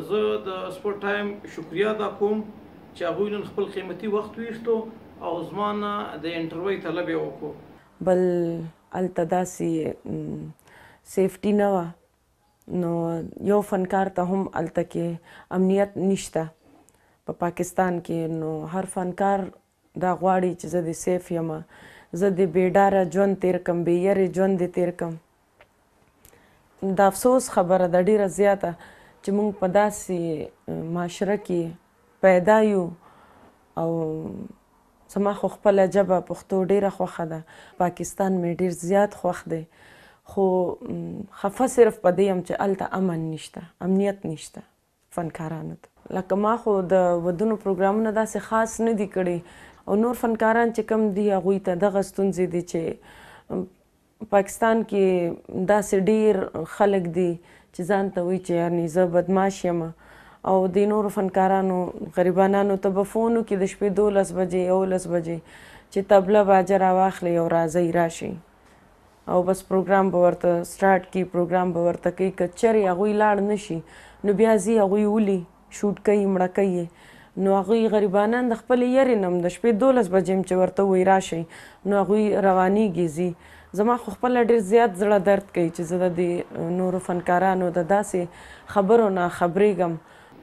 زه د سپورټ ټایم شکریه ادا کوم چې هغوی نن خپل قیمتي وخت ویستو او زما نه د انټرویو طلب یې وکړو. بل هلته داسې سیفټي نه وه، نو یو فنکار ته هم هلته کې امنیت نشته په پاکستان کې. نو هر فنکار دا غواړي چې زه د سیف یم، زه د بېډاره ژوند تیر کړم، بې یارې ژوند دې تیر کړم. د افسوس خبره ده ډېره زیاته چې موږ په داسې معاشره کې پیدا یو او زما خو خپله ژبه پښتو ډېره خوښه ده، پاکستان مې ډېر زیات خوښ دی، خو خفه صرف په دې یم چې هلته امن نشته، امنیت نشته فنکارانو ته. لکه ما خو د ودونو پروګرامونه داسې خاص نه دي کړي او نور فنکاران چې کم دي هغوی ته دغه ستونزې دي چې پاکستان کې داسې ډېر خلک دي چې ځان ته وایي چې یعنې زه بدماش یم او د نورو فنکارانو غریبانانو ته به فون وکړي د شپې 12 بجې 11 بجې چې طبله باجه راواخلئ او راځئ راشئ او بس پروګرام به ورته سټارټ کړي، پروګرام به ورته کوي. که چېرې هغوی لاړ نه شي نو بیا ځي هغوی ولي شوټ کوي، مړه کوي. نو هغوی غریبانان د خپلې یارې نه هم د شپې 12 بجې هم چې ورته ووایي راشئ نو هغوی روانېږي ځي. زما خو خپله ډېر زیات زړه درد کوي چې زه د نورو فنکارانو د داسې خبرو نه خبرېږم.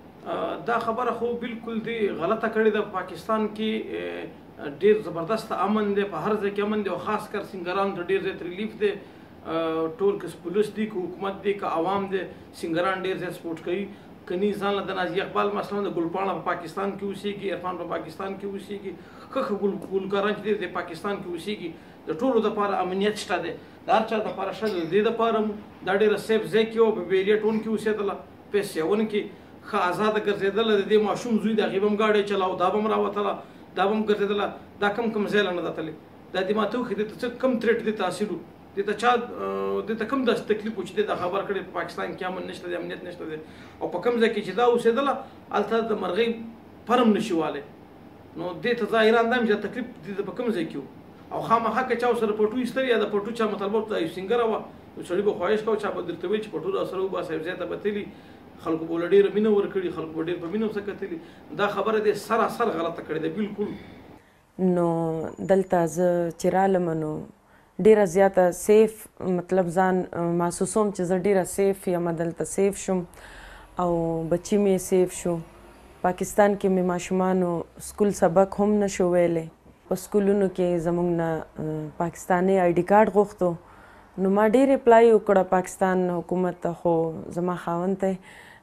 دا خبره خو بالکل دی غلطه کړې ده. پاکستان کې ډېر زبردست امن دی، په هر ځای کې امن دی او خاص کر سنګرانو ته ډېر زیات ریلیف دی. ټول که پولیس دی که حکومت دی که عوام دی، سنګران ډېر زیات سپورټ کوي. کني ځان له د نازي اقبال مثلا د ګلپاڼه په پاکستان کې اوسېږي، عرفان په پاکستان کې اوسېږي، ښه ښه ګلکاران چې دی د پاکستان کې اوسېږي. د ټولو دپاره امنیت شته دی، د هر چا دپاره شته دی. د دې دپاره دا ډېره سیف ځای کې وه، په بیریا ټون کې اوسېدله، په سیون کې ښه ازاده ګرځېدله. د دې ماشوم زوی د هغې به هم ګاډی چلاو، دا به هم راوتله، دا به هم ګرځېدله. دا کم ځای له نه ده تللی. دا دې ما ته وښیي دې ته څه کم تریټ دې ته حاصل و، دې ته چا دې ته کوم داسې تکلیف و چې دې دا خبر کړی په پاکستان کې امن نشته دی، امنیت نشته دی. او په کوم ځای کې چې دا اوسېدله هلته د مرغۍ فرم نشي والی. نو دې ته ظاهرا دا چې تکلیف دې ته په کوم ځای کې و. او خامخا که چا ورسره پټو ایستلی یا د پټو چا مطلب ورته یو سینګره وه، نو سړي به خواهش کوه چا به درته ویل چې پټو راسره وباسه، یو ځای ته به تلي، خلکو به له ډېره مینه ورکړي، خلکو به ډېر په مینه ورسره کتلي. دا خبره دې سراسر غلطه کړې ده بالکل. نو دلته زه چې رالم نو ډېره زیاته سیف مطلب ځان محسوسوم چې زه ډېره سیف یم، دلته سیف شوم او بچي مې سیف شو. پاکستان کې مې ماشومانو سکول سبق هم نشو ویلی، په سکولونو کې زموږ نه پاکستاني آی ډي کارډ غوښتو. نو ما ډېر اپلای وکړه پاکستان حکومت ته، خو زما خاوند ته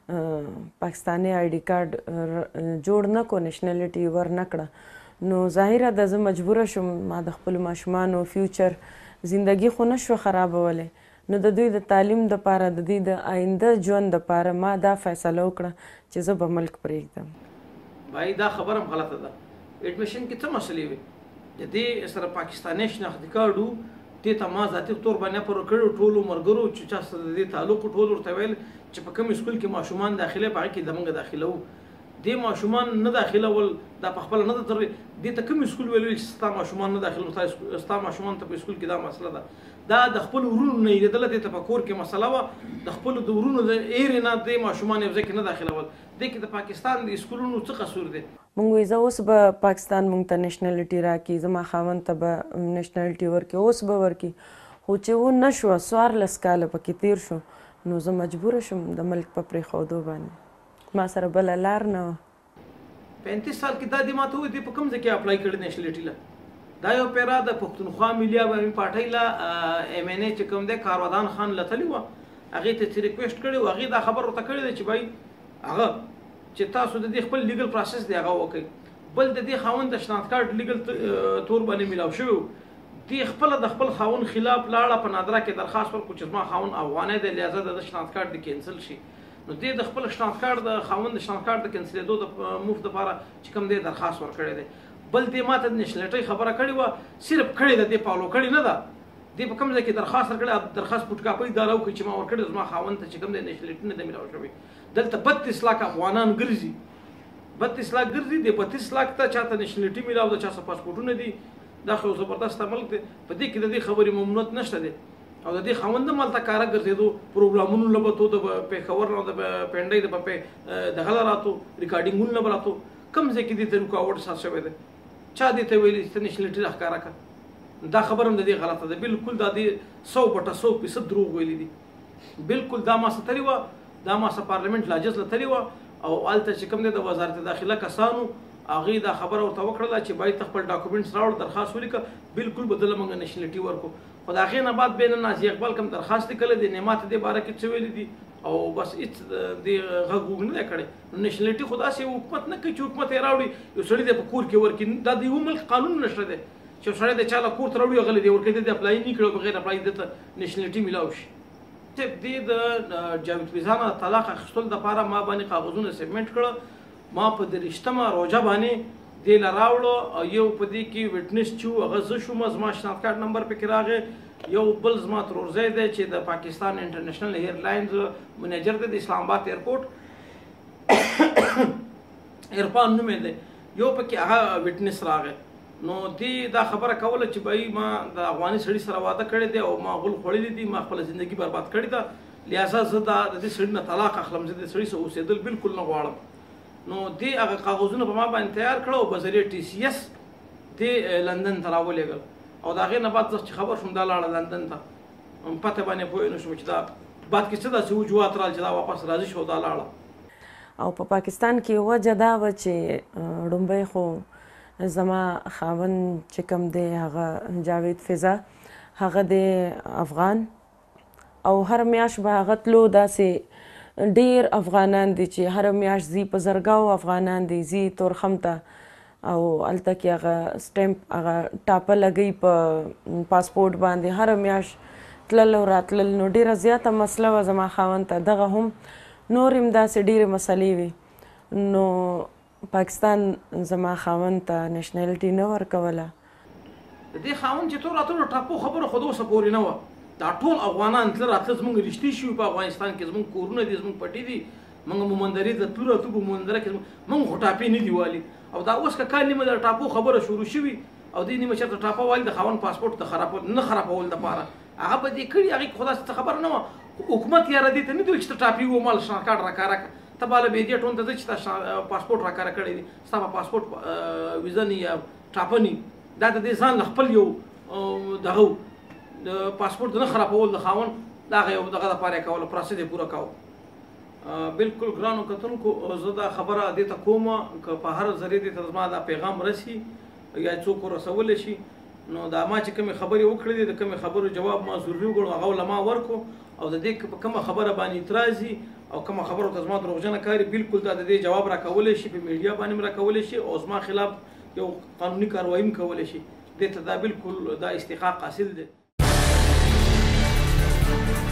پاکستاني آی ډي کارډ جوړ نه کړو، نیشنلټي ور نه کړه. نو ظاهره ده زه مجبوره شوم، ما د خپلو ماشومانو فیوچر زندگی خو نه شوه خرابولی. نو د دوی د تعلیم دپاره، د دوی د آینده ژوند دپاره ما دا فیصله وکړه چې زه به ملک پرېږدم. بھائی دا خبره هم غلطه ده. ایډمیشن کې څه مسلې وي؟ د دې سره پاکستاني شناختي کارډ و، دې ته ما ذاتي طور باندې پر کړو ټولو ملګرو چې چا سره د دې تعلق و ټول ورته ویل چې په کوم سکول کې ماشومان داخله په هغه کې زموږ داخله وو. دې ماشومان نه داخلول دا په خپله نه ده تر دې ته کوم سکول ویلي چې ستا ماشومان نه داخلول، ستا ماشومان ته په سکول کې دا مسله ده. دا د خپلو ورونو نه هېرېدله، دې ته په کور کې مسله وه. د خپلو د ورونو د هېرې نه دې ماشومان یو ځای کې نه داخلول. دې کې د پاکستان د سکولونو څه قصور دی؟ مونږ وایي زه اوس به پاکستان مونږ ته نیشنلټي راکړي، زما خاوند ته به نیشنلټي ورکړي، اوس به ورکړي. خو چې ونه شوه 14 کاله پکې تېر شو، نو زه مجبوره شوم د ملک په پرېښودو باندې. ما سره بله لار نه وه. 35 سال کې دا دې ما ته ووایي دې په کوم ځای کې اپلای کړی نیشنلټي له؟ دا یو پیرا د پښتونخوا ملي عوامي پارټۍ له ایم این اے چې کوم دی کارودان خان له تللې وه، هغې ته څه ریکویسټ کړی و، هغې دا خبر ورته کړی دی چې بھائی هغه چې تاسو د دې خپل لیګل پروسس دی هغه وکړئ. بل د دې خاوند د شناخت کارډ لیګل تور باندې میلاو شوی و، دې خپله د خپل خاوند خلاف لاړه، په نادره کې درخواست ورکړو چې زما خاوند افغانی دی، لہذا د شناخت کارډ دې کینسل شي. نو دې د خپل شناخت کارډ د خاوند د شناخت کارډ د کینسلېدو د موف دپاره چې کوم دی درخواست ورکړی دی. بل دې ما ته د نیشنلټۍ خبره کړې وه، صرف کړې ده، دې فالو کړې نه ده. دې په کوم ځای کې درخواست ورکړی، درخواست فوټکاپۍ دا راوکړي چې ما ورکړې زما خاوند ته چې کوم دی نیشنلټي نه ده میلاو شوې. دلته 32 لاک افغانان ګرځي، 32 لاک ګرځي، د 32 لاک ته چاته نیشنلټي میلاو ده، چا څه پاسپورټونه دي. دا خو زبردسته ملک دی، په دې کې د دې خبرې ممنوعیت نشته دی. او د دې خاوند هم هلته کاره ګرځېدو پروګرامونو له به تو د پېښور نه د پنډۍ د دغه نه راتلو ریکارډینګونو نه به راتلو کوم ځای کې دې ته رکاوټ سات شوی دی چا دې ته ویلي چې ته نیشنلټي راښکاره کړه دا خبره هم د دې غلطه ده بالکل دا دې 100% دروغ ویلي دي بالکل دا ما ستړي وه دا ما پارلمنت لاجز له تړي وه او هلته چې کوم دی د وزارت داخله کسانو هغې دا خبره ورته وکړله چې باید ته خپل ډاکومنټس راوړه درخواست ولیکه بالکل به دله موږ نیشنلټي ورکړو خو د هغې نه بعد بیا نن نازي اقبال کوم درخواست لیکلی دی ما ته دې باره کې څه ویلي دي او بس هېڅ دې غږ وږ نه دی کړی نو نیشنلټي خو داسې حکومت نه کوي چې حکومت یې راوړي یو سړي دی په کور کې ورکړي دا د یو ملک قانون نشته دی چې یو سړی د چا له کور ته راوړي هغه دی ورکوي د اپلای نه کړی بغیر اپلای ده ته نیشنلټي میلاو شي دې د جاوید فیضان طلاق اخیستلو دپاره ما باندې کاغذونه سبمیټ کړه ما په 23 روژه باندې دې له راوړو او یو په دې کې وټنس چې هغه زه شوم زما شناخت کارت نمبر پکې راغی یو بل زما ترورزی دی چې د پاکستان انټرنیشنل ایرلاینز منیجر دی د اسلام آباد ایرپورټ عرفان نوم یې دی یو پکې هغه وټنس راغی نو دې دا خبره کوله چې بای ما د افغاني سړي سره واده کړی دی او ما غول خوړلی دي ما خپله زندګي برباد کړې ده لہذا زه د دې سړي نه طلاق اخلم زه د سړي سره اوسېدل بالکل نه غواړم نو دې هغه کاغذونه په ما باندې تیار کړه او په ذریعه TCS دې لندن ته راولېږل او د هغې نه بعد زه چې خبر شوم دا لاړه لندن ته پته باندې پوه نه شوم چې دا بعد کې څه داسې وجوهات رال چې دا واپس راضي شو دا لاړه او په پاکستان کې وجه دا وه چې ړومبی خو زما خاوند چې کوم دی هغه جاوید فضا هغه دی افغان او هر میاشت به هغه تلو داسې ډیر افغانان دي چې هر میاشت ځي په زرګاو افغانان دي ځي تورخم ته او هلته کې هغه سټمپ هغه ټاپه لګوي په پاسپورټ باندې هر میاشت تلل او راتلل نو ډیره زیاته مسله وه زما خاوند ته دغه هم نور هم داسې ډیرې مسلې وي نو پاکستان زما خاوند ته نیشنلټي نه ورکوله د دې خاوند چې تو راتلو ټاپو خبره خو د اوسه پورې نه وه دا ټول افغانان تله راتله زموږ رښتې شوي په افغانستان کې زموږ کورونه دي زموږ پټي دي موږ مومندرې ته تلو راتلو په مومندره کې موږ خو ټاپې نه دي والي او دا اوس که کال نیمه د ټاپو خبره شروع شوي او دې نیمه چېرته ټاپه والي د خاوند پاسپورټ د نه خرابولو دپاره هغه به دې کړي هغې کې خو داسې خبره نه وه حکومت یاره دې ته نه دی چې ته ټاپې ومال شناخت کارت راکاره کړه ته باله بې دې ټون ته ځه چې تا پاسپورټ راکاره کړی دی ستا په پاسپورټ ویزه نه یا ټاپه نه دا د دې ځان له خپل یو دغه د پاسپورټ د نه خرابول د خاوند د هغه یو دغه دپاره یې کوله پروسه دې پوره کوه بالکل ګرانو کتونکو زه دا خبره دې ته کومه که په هر ذریعه دې ته زما دا پیغام رسي یا څوک ورسولی شي نو دا ما چې کومې خبرې وکړې دي د کومې خبرو جواب ما ضروري وګڼو هغه له ما ورکړو او د دې په کومه خبره باندې اعتراض وي او کومه خبره ته زما دروغجنه کاري بالکل دا د دې جواب راکولی شي په میډیا باندې هم راکولی شي او زما خلاف یو قانوني کاروایي هم کولی شي دې ته دا بالکل دا استحقاق حاصل دی